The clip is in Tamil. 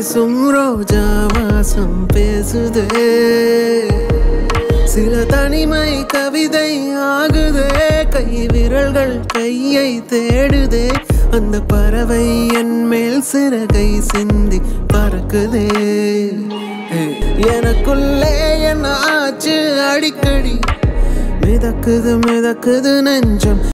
வீசும் ரோஜா வாசம் பேசுதே சில தனிமை கவிதை ஆகுதே கை விரல்கள் கையை தேடுதே அந்த பறவை என் மேல் சிறகை சிந்தி பறக்குதே எனக்குள்ளே என்ன ஆச்சு அடிக்கடி மிதக்குது மிதக்குது நெஞ்சம்